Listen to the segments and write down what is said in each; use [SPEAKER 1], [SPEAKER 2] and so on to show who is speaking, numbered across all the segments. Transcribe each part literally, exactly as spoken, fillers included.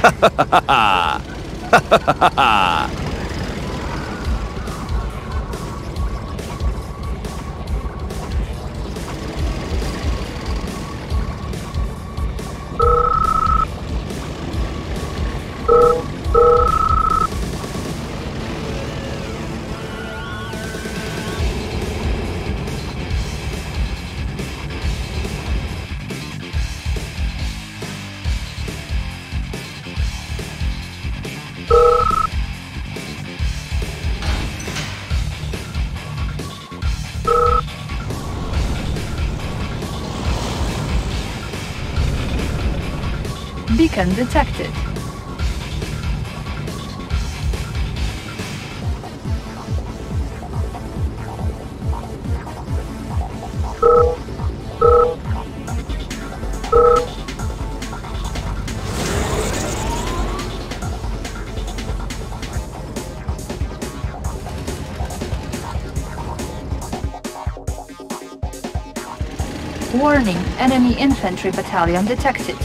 [SPEAKER 1] Beacon detected. Warning, enemy infantry battalion detected.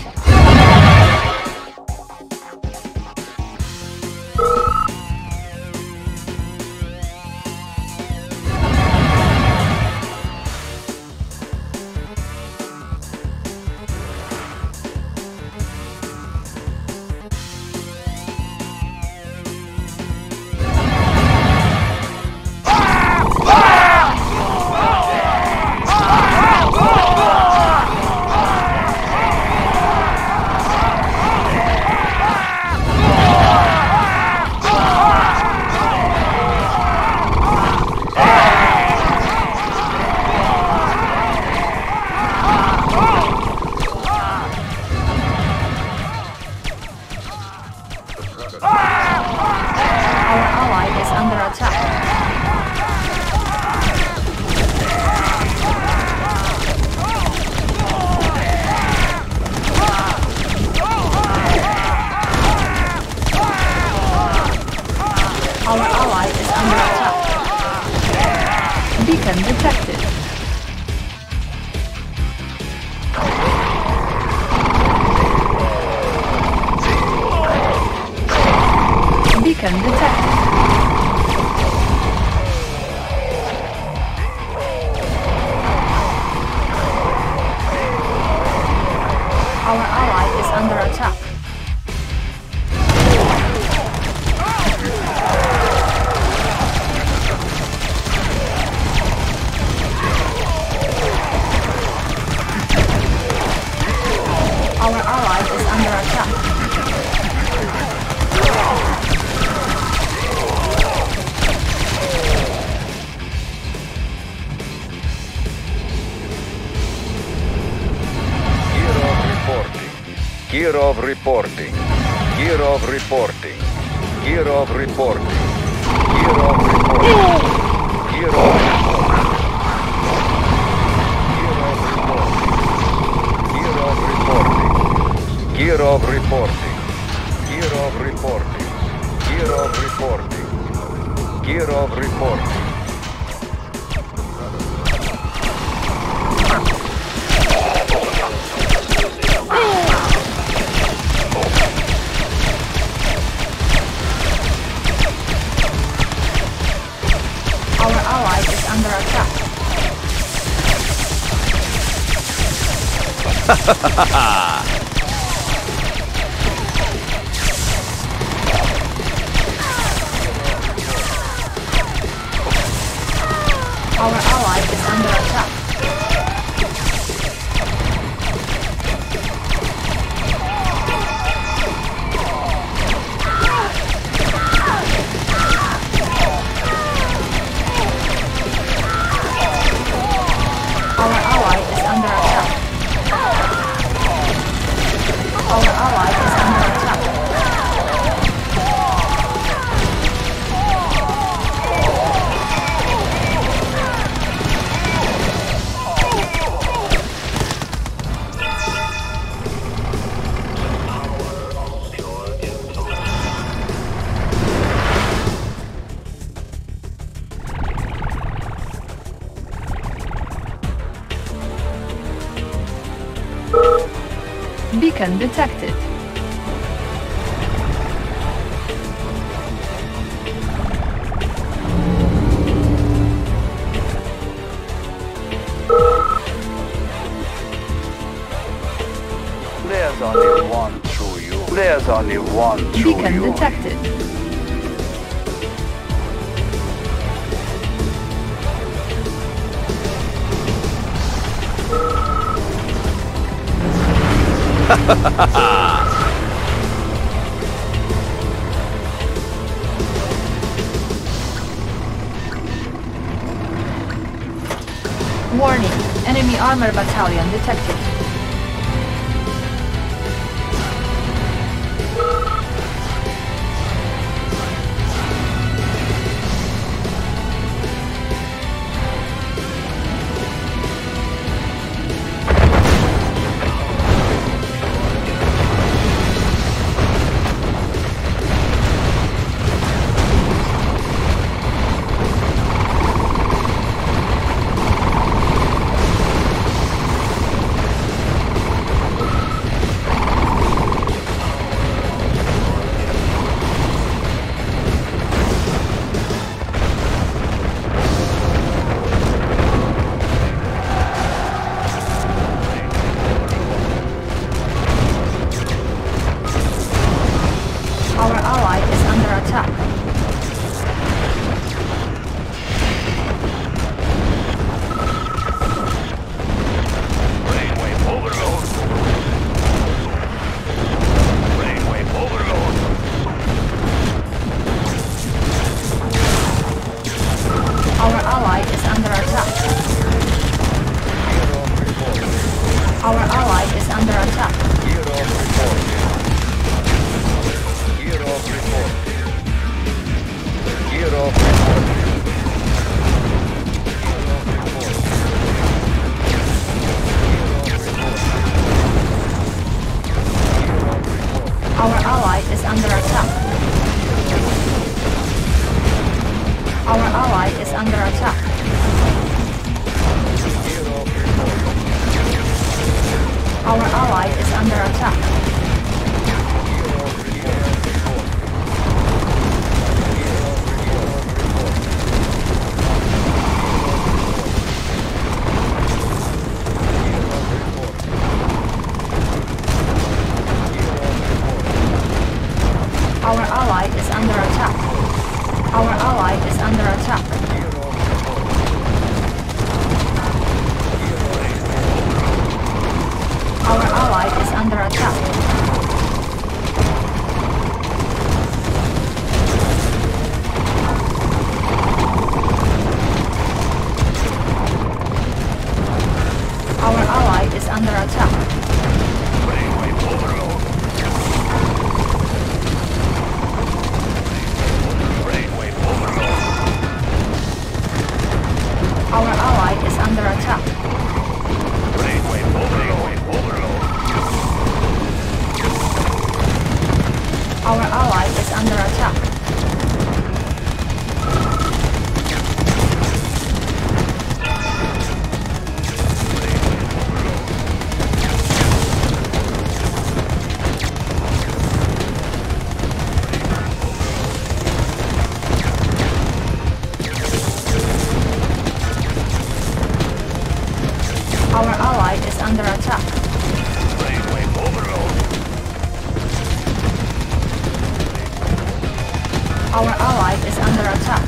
[SPEAKER 2] Gear of reporting. Gear of reporting. Gear of reporting. Gear of reporting. Gear of reporting. Gear of reporting. Gear of reporting. Gear of reporting. Gear of reporting. Gear of reporting.
[SPEAKER 1] Under attack. Our ally is under attack. Beacon detected.
[SPEAKER 3] There's only one true
[SPEAKER 1] Beacon
[SPEAKER 3] Yuri.
[SPEAKER 1] detected. Warning, enemy armor battalion detected. Our ally is under attack.
[SPEAKER 2] Brainwave overload. Brainwave overload.
[SPEAKER 1] Our ally is under attack. Our ally is under attack.
[SPEAKER 2] Gear of report. Gear of report. Gear of report.
[SPEAKER 1] Our ally is under attack. Our ally is under attack. Our ally is under attack. Our ally is under attack. Our ally is under attack. Our ally is under attack. Our ally is under attack.
[SPEAKER 2] Brainwave overload. Brainwave overload.
[SPEAKER 1] Our ally is under attack.
[SPEAKER 2] Brainwave overload. Overload.
[SPEAKER 1] Our ally is under attack. Our ally is under attack.
[SPEAKER 2] Brainwave overload.
[SPEAKER 1] Our ally is under attack.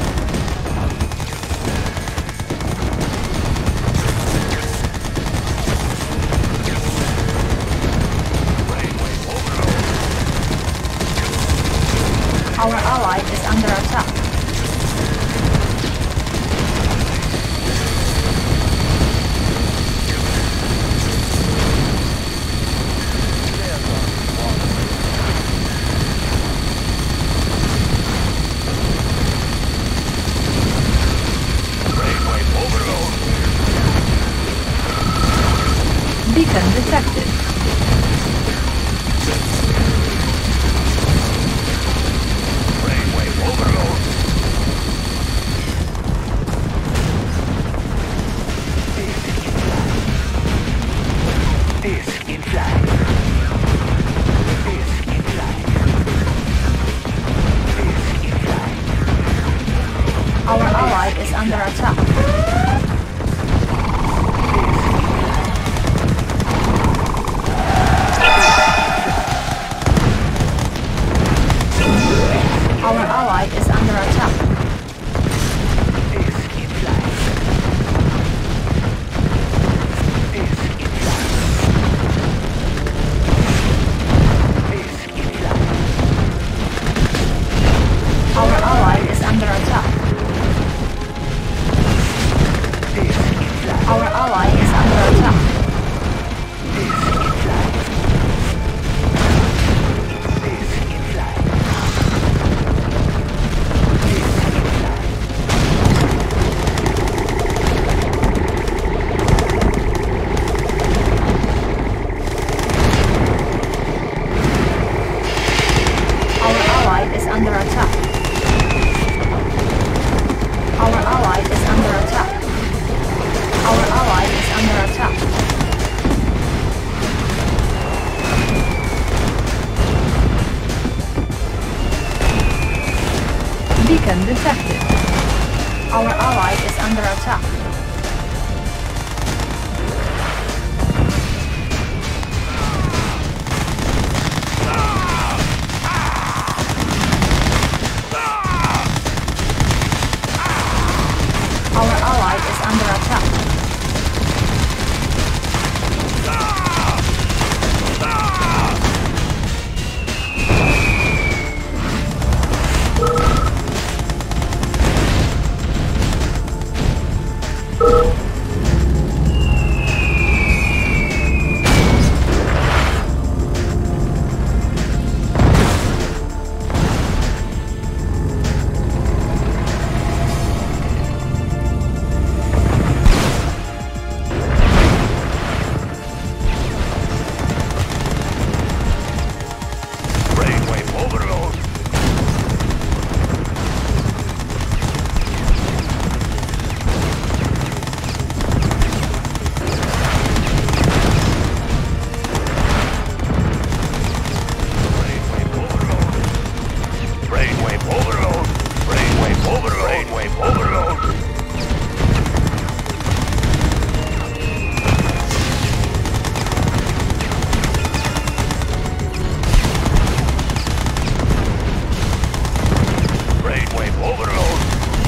[SPEAKER 2] Brainwave overload.
[SPEAKER 1] Our ally is under attack.
[SPEAKER 2] Brainwave overload.
[SPEAKER 1] Beacon detected.
[SPEAKER 2] Brainwave overload.
[SPEAKER 3] This inside. This inside. This inside.
[SPEAKER 1] Our ally is under attack. Our ally is under attack.
[SPEAKER 3] Is in line. Is in line. Is in line.
[SPEAKER 1] Our ally is under attack.
[SPEAKER 3] Is in line.
[SPEAKER 1] Our ally is under attack.
[SPEAKER 3] Is in line. Is in line. Is in line.
[SPEAKER 1] Our ally is under attack. Our ally is under attack. Our ally is under attack. Beacon detected. Our ally is under attack. Our ally is under attack.
[SPEAKER 2] Brainwave overload. Brainwave overload. Brainwave overload. Brainwave overload. Brainwave overload. Brainwave overload.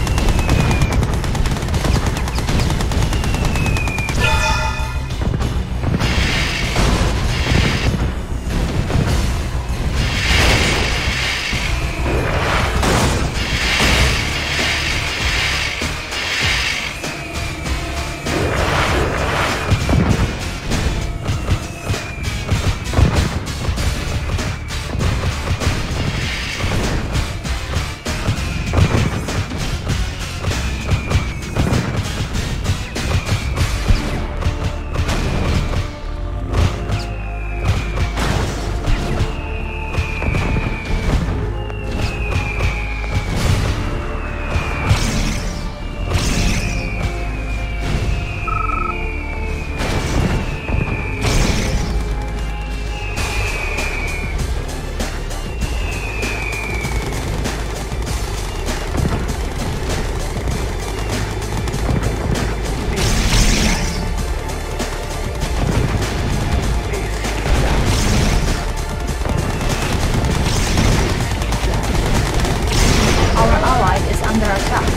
[SPEAKER 1] Our ally is under attack.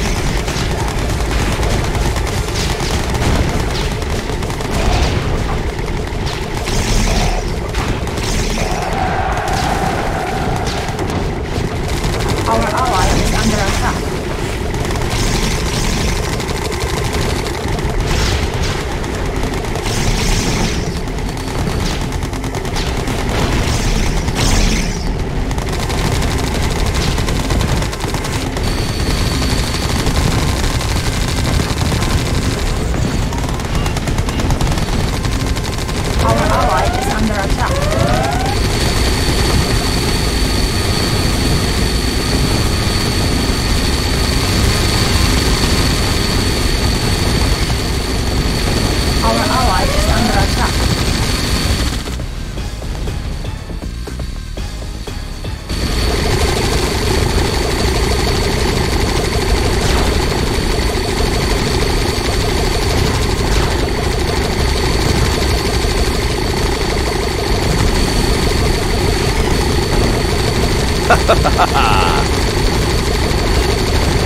[SPEAKER 1] Our ally is under attack. Our ally is under attack. Our ally is under attack.
[SPEAKER 4] Ha ha ha ha!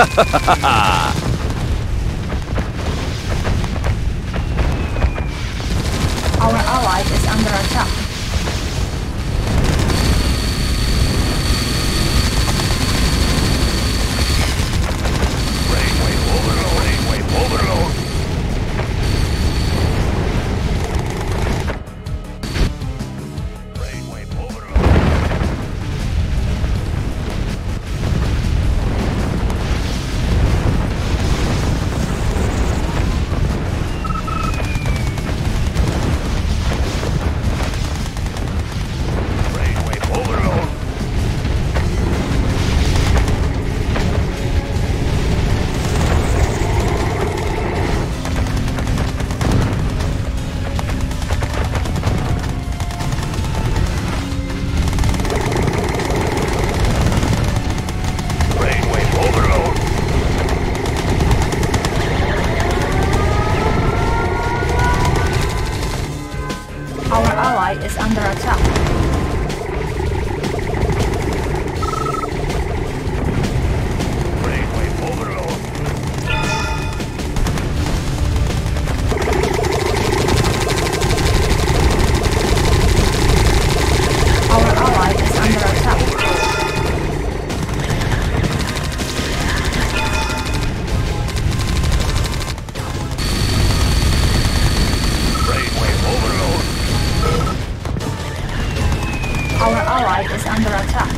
[SPEAKER 1] Our ally is under attack.
[SPEAKER 2] Brainwave overload. Brainwave overload. Brainwave overload. Brainwave overload. Brainwave overload.
[SPEAKER 1] Our ally is under attack.
[SPEAKER 2] Brainwave overload.
[SPEAKER 1] Our ally is under attack.
[SPEAKER 2] Brainwave overload.
[SPEAKER 1] Our ally is under attack.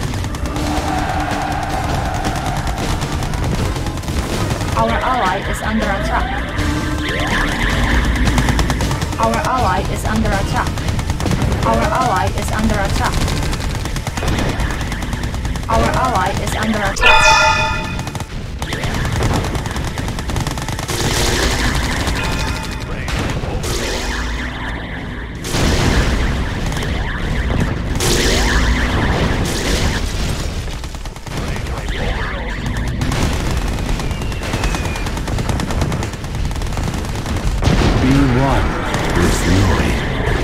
[SPEAKER 1] Our ally is under attack. Our ally is under attack. Our ally is under attack. Our ally is under attack.
[SPEAKER 4] Be one with Yuri.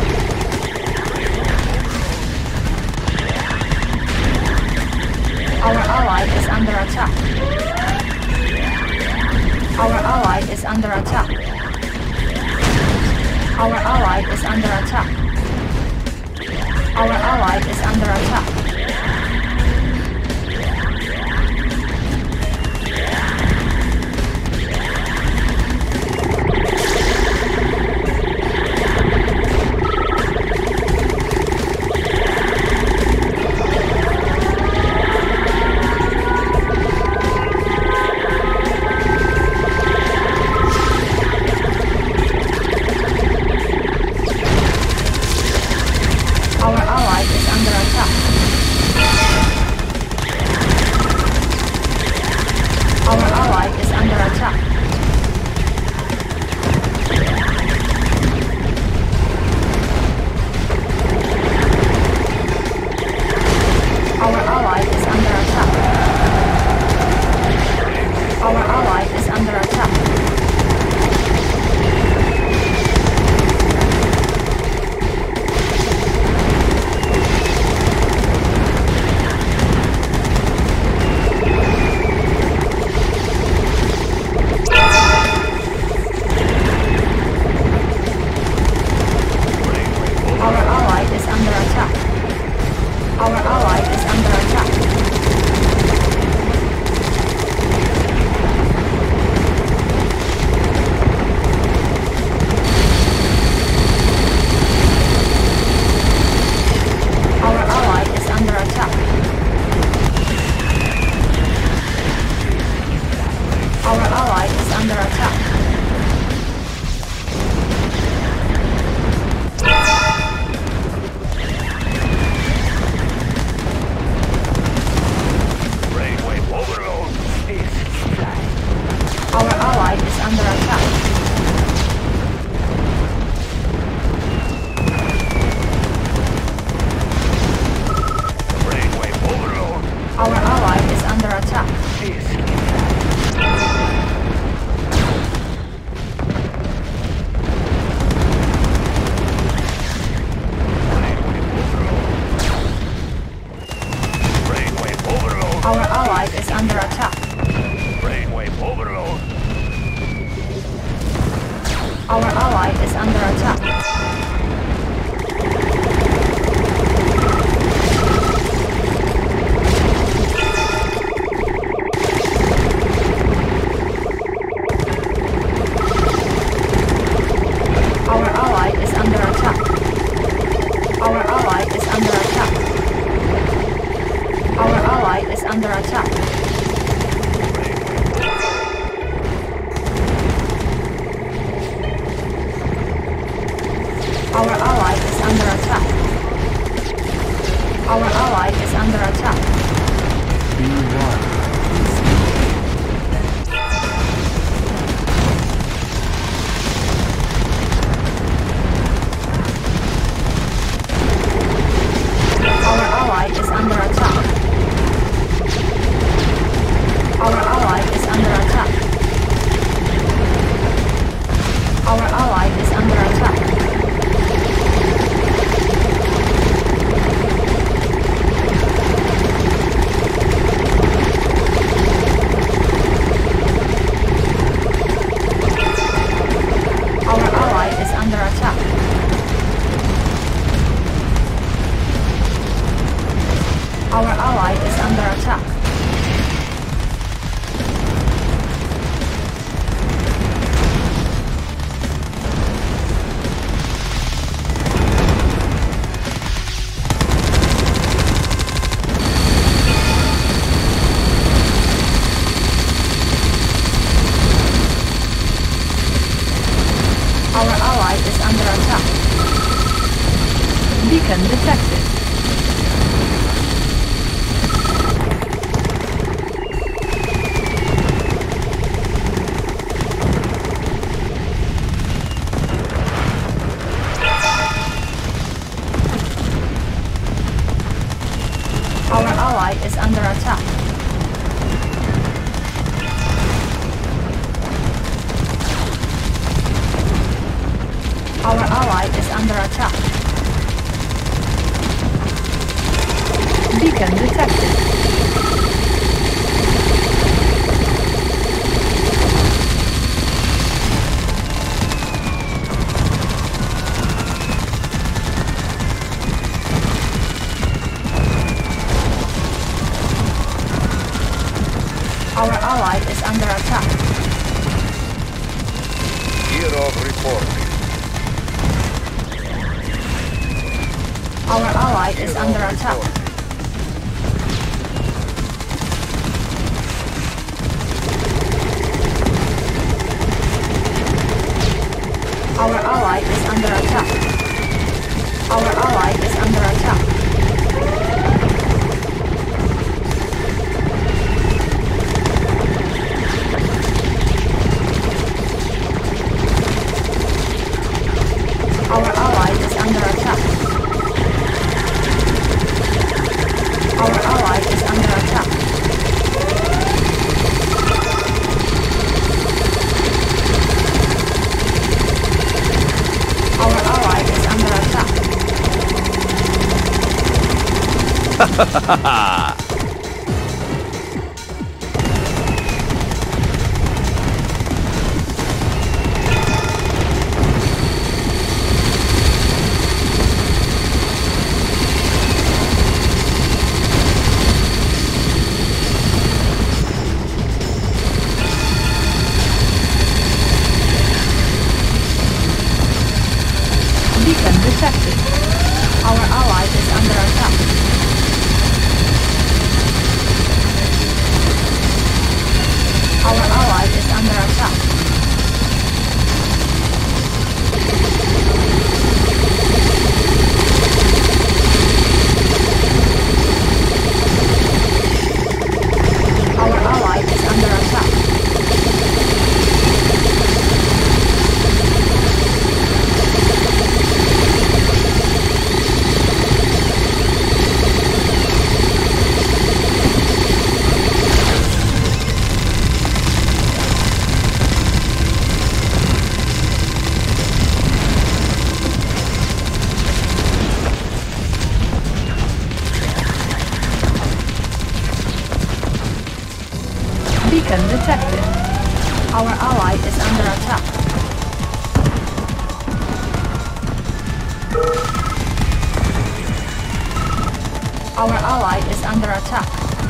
[SPEAKER 1] Our ally is under attack. Our ally is under attack. Our ally is under attack. Our ally is under attack. Our ally is under attack. Our ally is under attack. Our ally is under attack. Our ally is under attack. Our ally is under attack. Our ally is under attack. Our ally is under attack. Our ally is under attack.
[SPEAKER 2] Brainwave overload.
[SPEAKER 3] This fly.
[SPEAKER 1] Our ally is under attack.
[SPEAKER 2] Brainwave overload.
[SPEAKER 1] Our ally is under attack.
[SPEAKER 3] This fly.
[SPEAKER 2] Brainwave overload.
[SPEAKER 1] Our ally is under attack.
[SPEAKER 2] Brainwave Hyperdrive overload.
[SPEAKER 1] Our ally is under attack. Our ally is under attack. Our ally is under attack. Our ally is under attack. Our ally is under attack. Our ally is under attack.
[SPEAKER 4] B one.
[SPEAKER 1] Our ally is under attack. Our ally is under attack. Our ally is under attack. Our ally is under attack. Our ally is under attack. Our ally is under attack. Beacon detected. Our ally is under attack. Our ally is under attack. Beacon detected. Our ally is under attack.
[SPEAKER 2] Gear of reporting.
[SPEAKER 1] Our ally is under attack. Our ally is under attack. Our ally is under attack. Our ally is under attack. Our ally is under attack. Our ally is under attack.
[SPEAKER 4] Ha ha ha ha!
[SPEAKER 1] Beacon detected. Our ally is under attack. Beacon detected. Our ally is under attack. Our ally is under attack.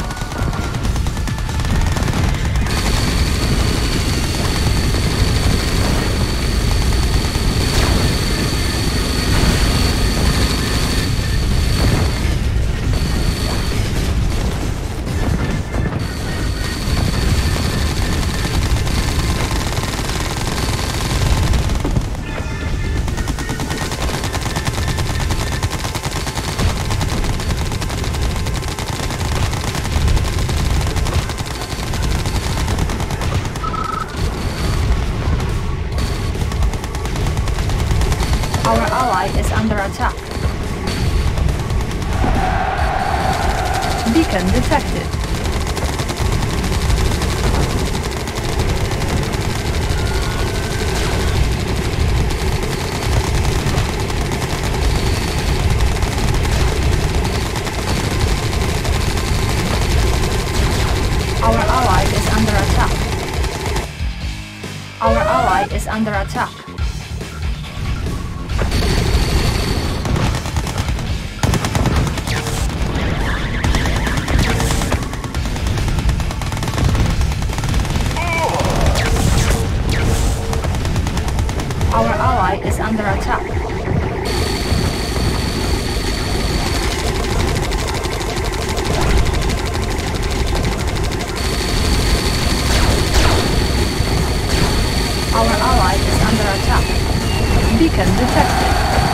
[SPEAKER 1] Our ally is under attack. Beacon detected. Our ally is under attack. Our ally is under attack. Our ally is under attack. Our ally is under attack. Beacon detected.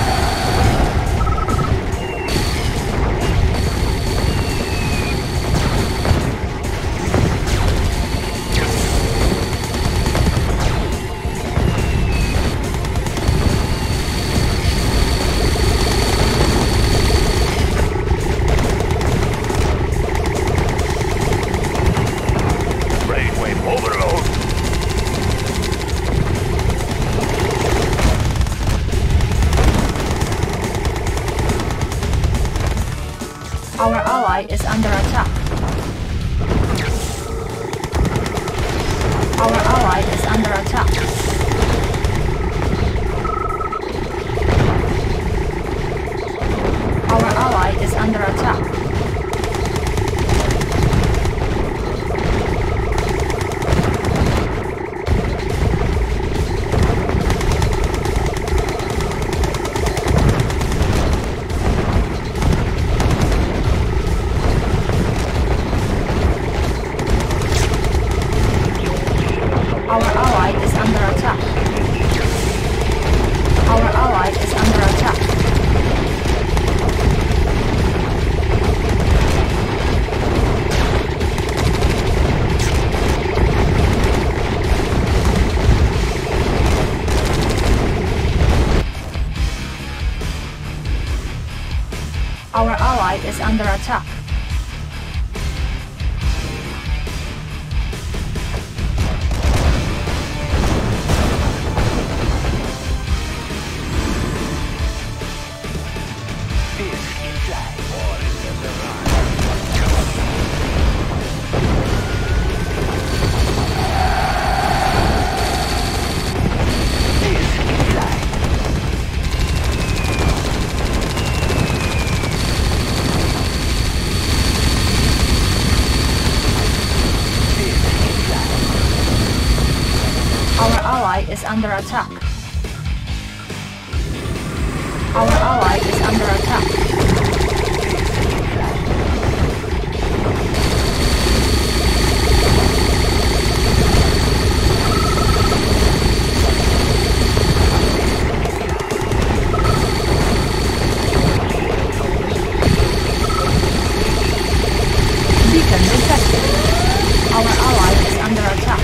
[SPEAKER 1] Our ally is under attack. Our ally is under attack. Our ally is under attack. Our ally is under attack. Our ally is under attack. Our ally is under attack. Our ally is under attack. Our ally is under attack. Beacon detected. Our ally is under attack.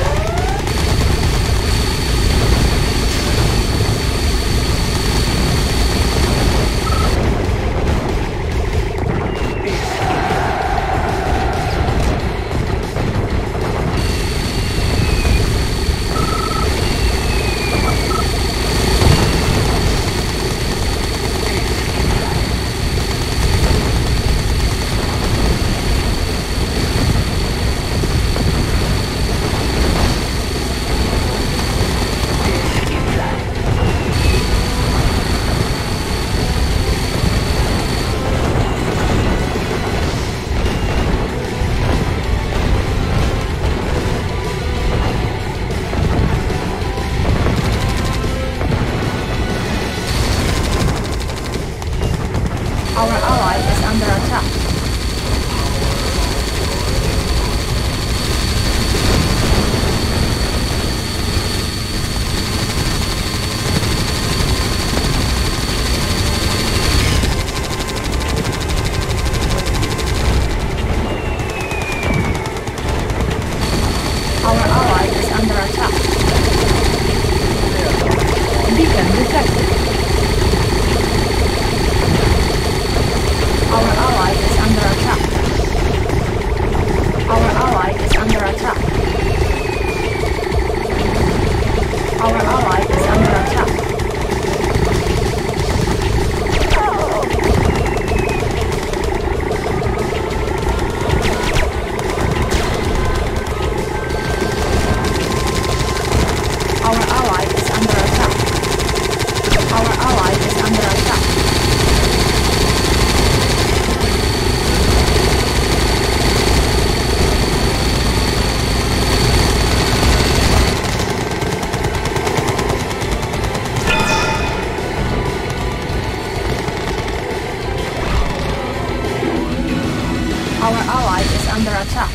[SPEAKER 1] Our ally is under attack.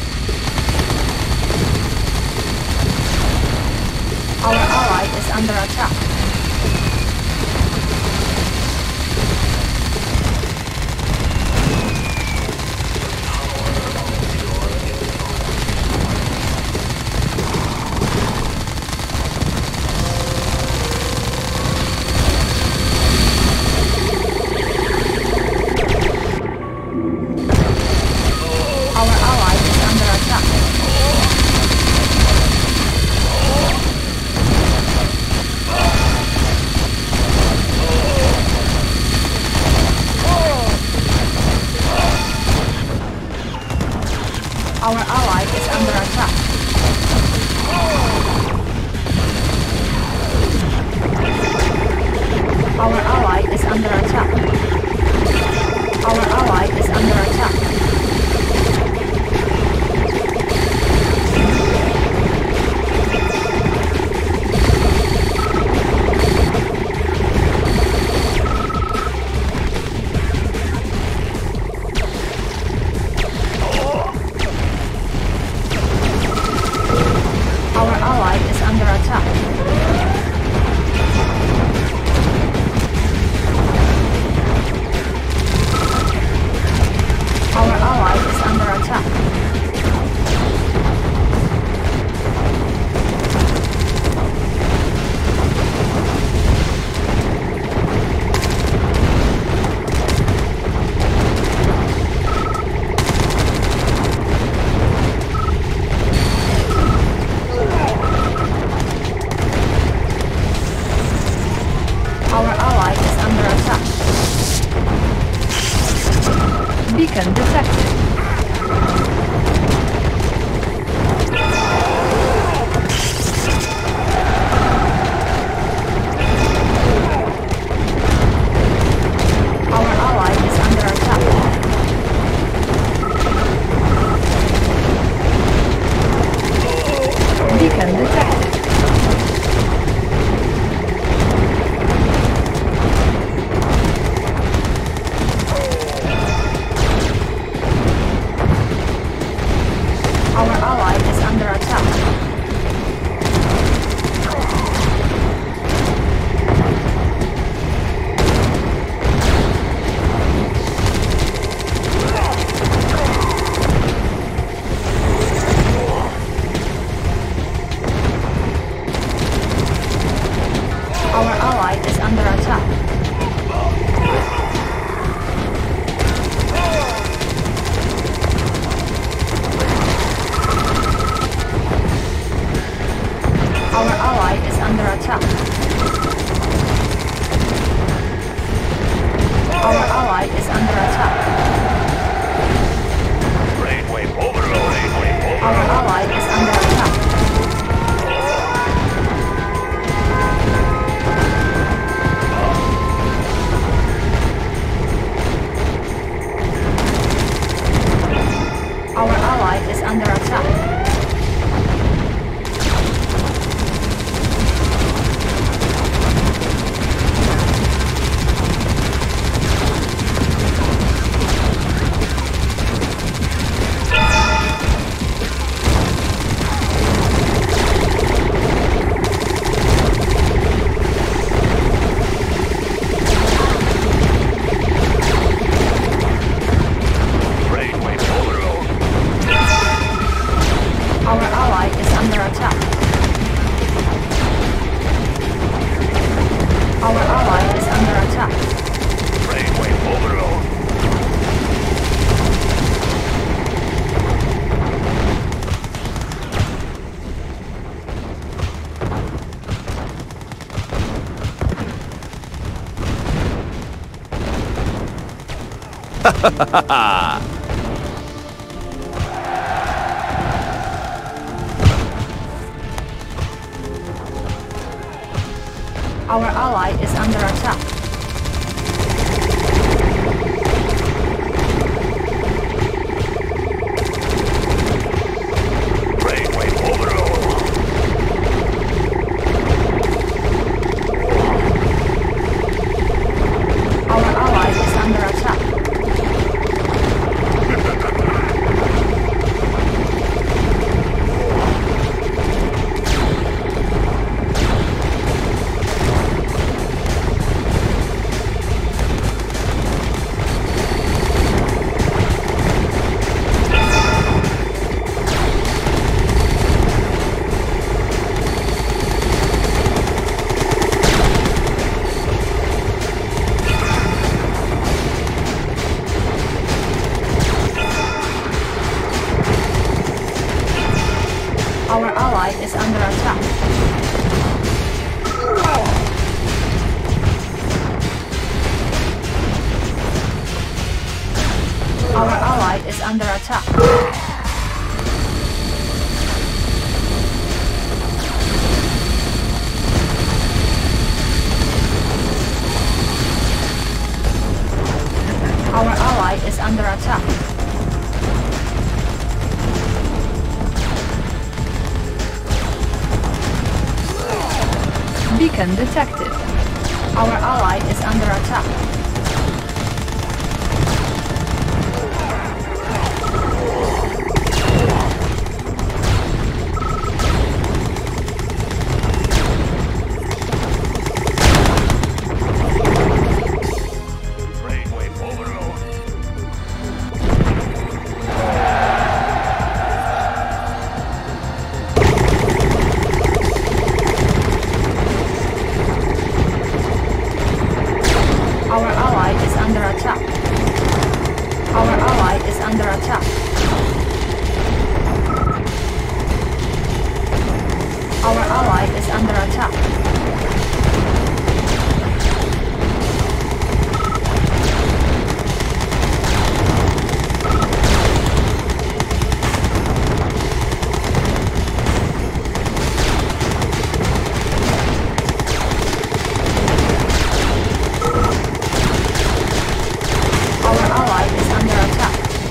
[SPEAKER 1] Our ally is under attack. Our ally is under attack. Our ally is under attack. Our ally is under attack. Our ally is under attack. Our ally is under attack. Our ally is under attack. Beacon detected. Our ally is under attack. Beacon detected. Our ally is under attack. Our ally is under attack. Our ally is under attack. Our ally is under attack.
[SPEAKER 2] Brainwave overload. Brainwave overload.
[SPEAKER 1] Our ally is under attack. Our ally is under attack.
[SPEAKER 2] Brainwave overload.
[SPEAKER 1] Our ally is under attack. Our ally is under attack.
[SPEAKER 2] Brainwave overload.
[SPEAKER 1] Our ally is under attack.
[SPEAKER 2] Brainwave overload.
[SPEAKER 1] Our ally is under attack. ally is under attack. Our ally is under attack. Our ally is under attack. Beacon detected. Our ally is under attack.
[SPEAKER 2] Brainwave overload.
[SPEAKER 1] Our ally is under attack. Our ally is under attack. Our ally is under attack. Our ally is under attack.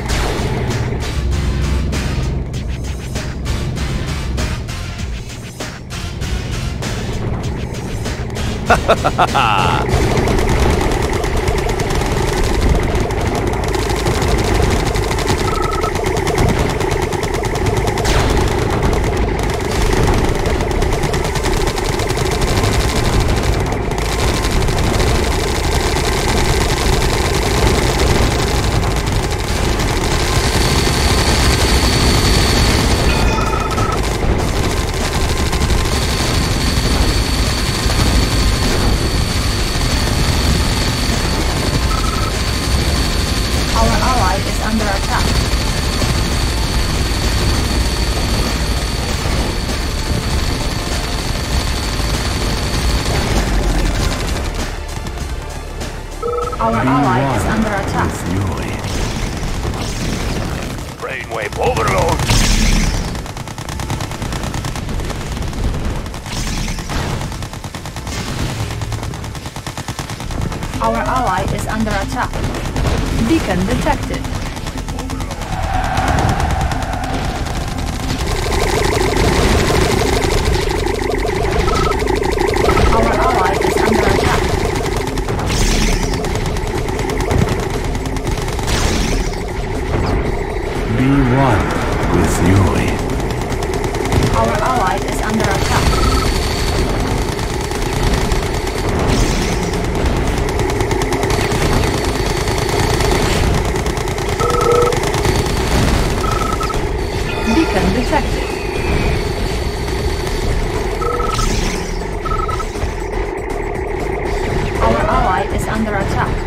[SPEAKER 1] Our ally is under attack. Our ally is under attack.
[SPEAKER 4] Yuri.
[SPEAKER 2] Brainwave overload.
[SPEAKER 1] Our ally is under attack. Beacon detected. Our ally is under attack.
[SPEAKER 4] Be one with Yuri.
[SPEAKER 1] Our ally is under attack. Beacon detected. Our ally is under attack.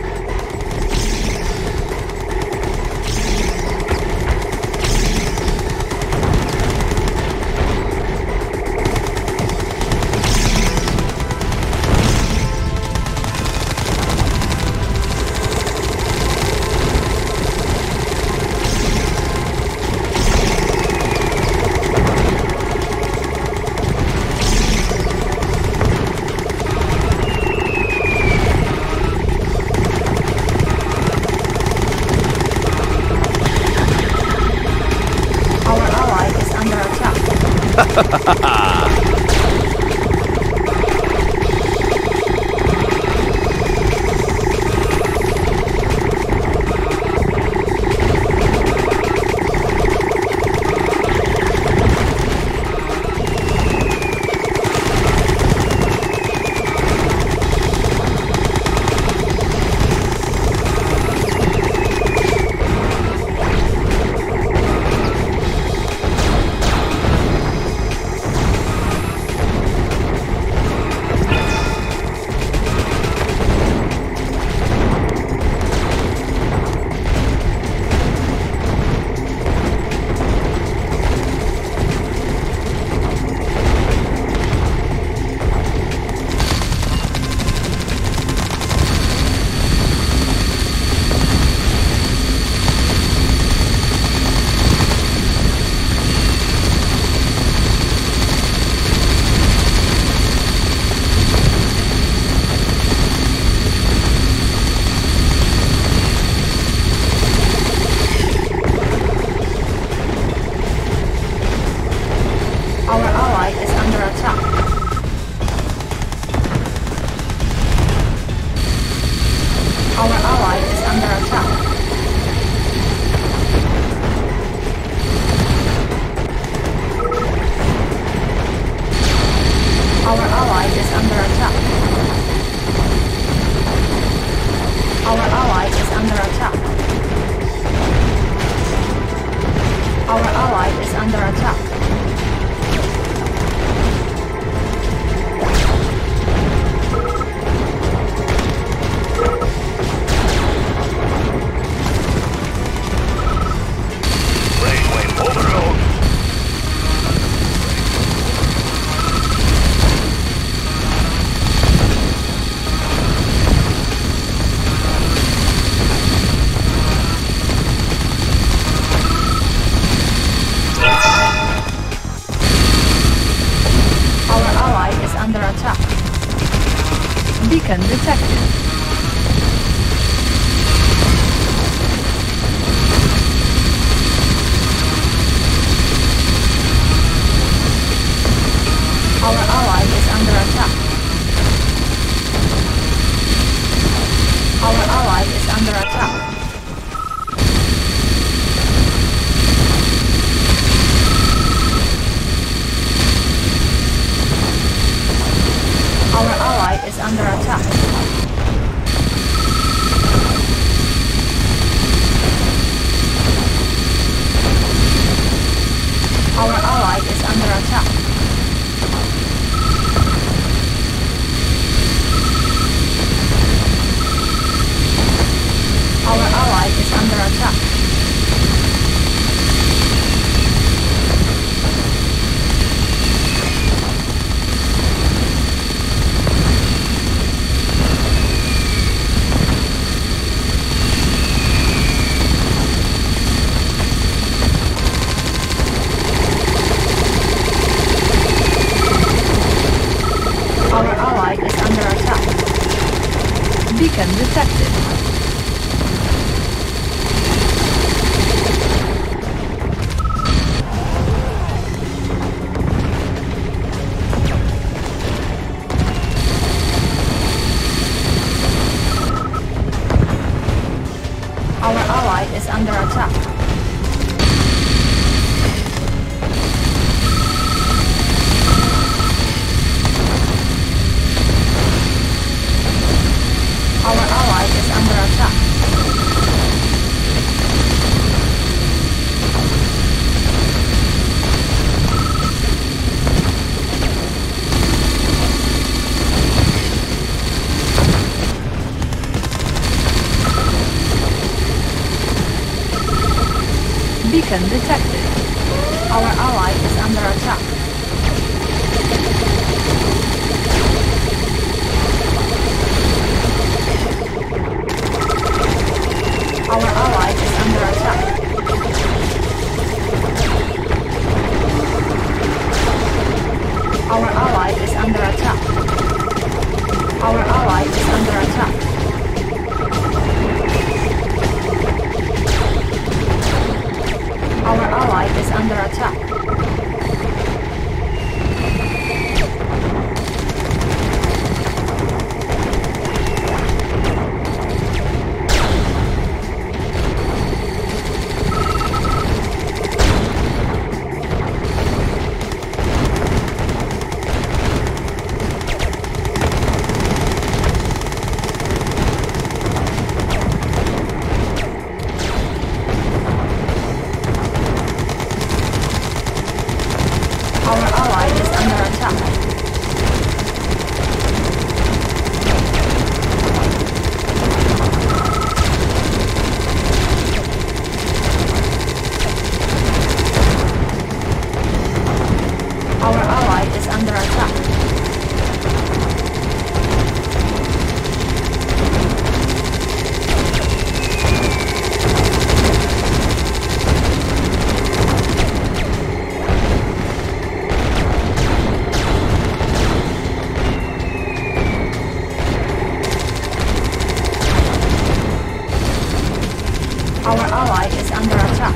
[SPEAKER 1] Our ally is under attack. Beacon detected. Our ally is under attack. Our ally is under attack. Our ally is under attack. Our ally is under attack. Our ally is under attack. Our ally is under attack. Beacon detected. Our ally is under attack. Our ally is under attack. Beacon detected. Our ally is under attack. Our ally is under attack. Our ally is under attack. Our ally is under attack. Our ally is under attack. Our ally is under attack. Our ally is under attack. Our ally is under attack.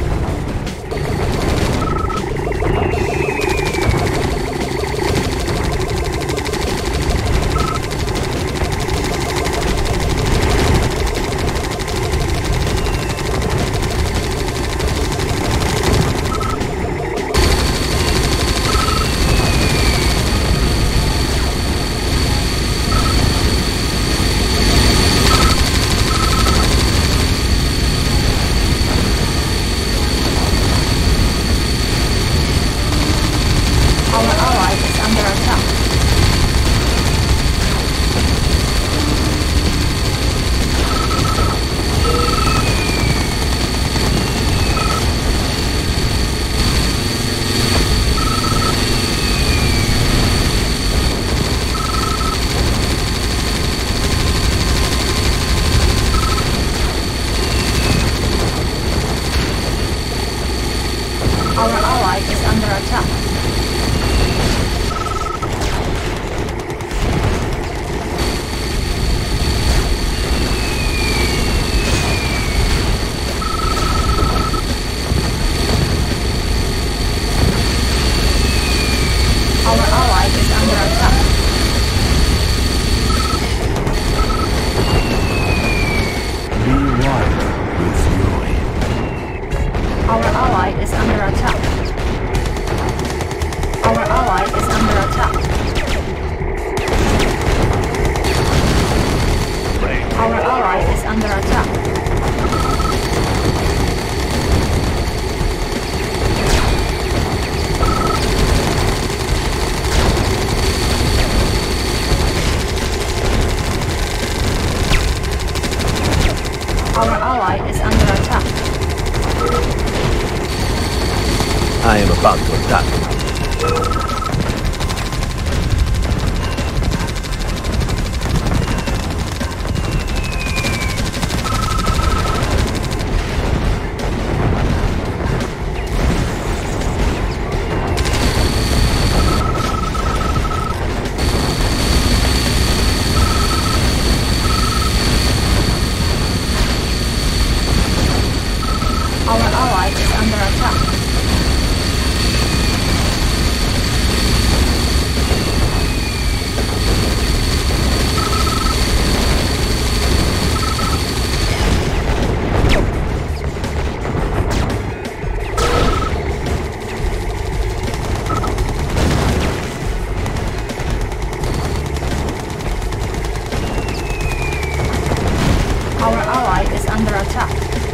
[SPEAKER 1] Our ally is under attack. ally is under attack. Our ally is under attack. Our ally is under attack. Our ally is under attack.
[SPEAKER 5] I am about to attack.
[SPEAKER 1] Our ally is under attack. Our ally is under attack.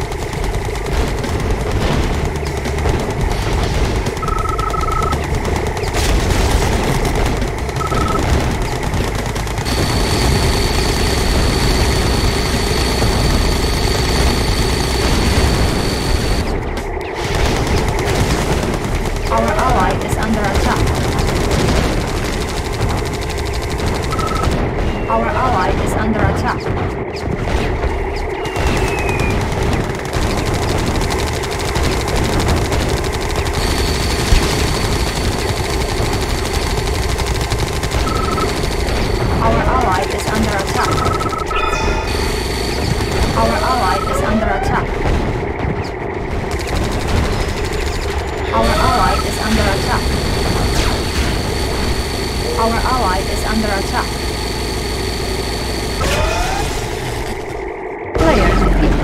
[SPEAKER 1] Our ally is under attack. Our ally is under attack. Our ally is under attack. Our ally is under attack. Our ally is under attack. Our ally is under attack. Player defeated.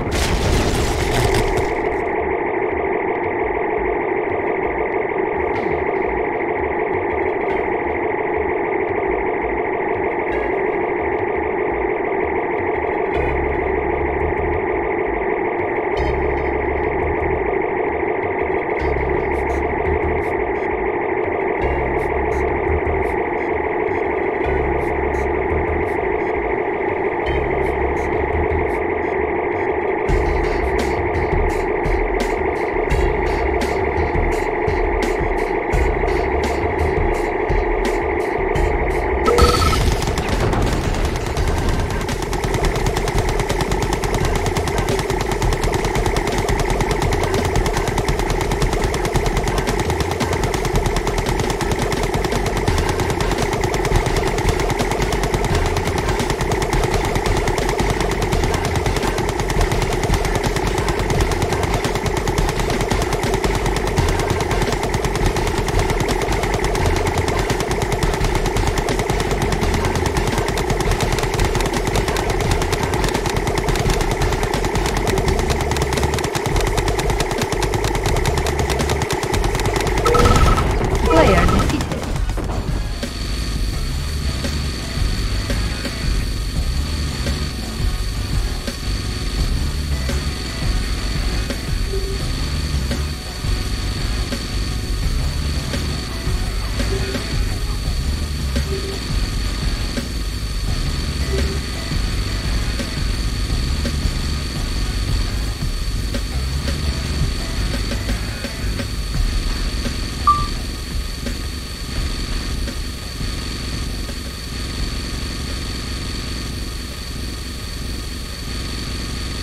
[SPEAKER 1] Player defeated.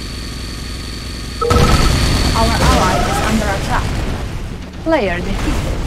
[SPEAKER 1] Our ally is under attack. Player defeated.